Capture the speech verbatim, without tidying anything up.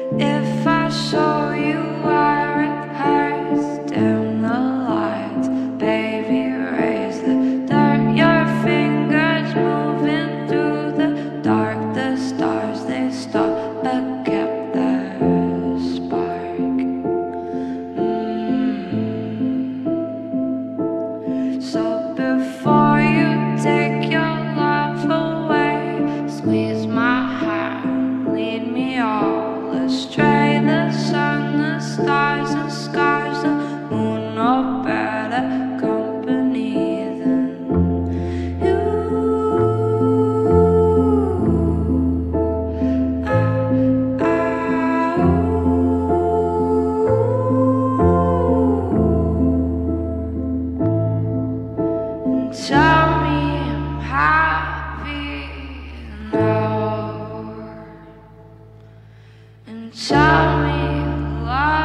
If I show you where it hurts, dim the lights, baby, raise the dirt. Your fingers moving through the dark, the stars they stop but kept their spark. mm. So before you take your love away, squeeze my hand, lead me all astray. The sun, the stars, and scars, the moon, no better company than you. Ah, ah, ooh. And tell me I'm happy now. And tell me love